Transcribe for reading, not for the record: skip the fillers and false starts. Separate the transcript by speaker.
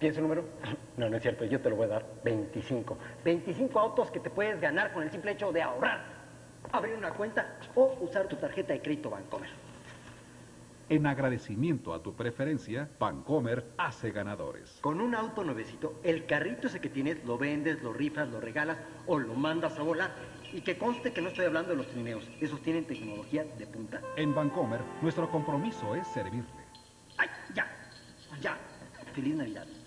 Speaker 1: ¿Quieres un número? No, no es cierto, yo te lo voy a dar. 25. 25 autos que te puedes ganar con el simple hecho de ahorrar, abrir una cuenta o usar tu tarjeta de crédito Bancomer.
Speaker 2: En agradecimiento a tu preferencia, Bancomer hace ganadores.
Speaker 1: Con un auto nuevecito, el carrito ese que tienes lo vendes, lo rifas, lo regalas o lo mandas a volar. Y que conste que no estoy hablando de los trineos. Esos tienen tecnología de punta.
Speaker 2: En Bancomer, nuestro compromiso es servirle.
Speaker 1: ¡Ay, ya! ¡Ya! ¡Feliz Navidad!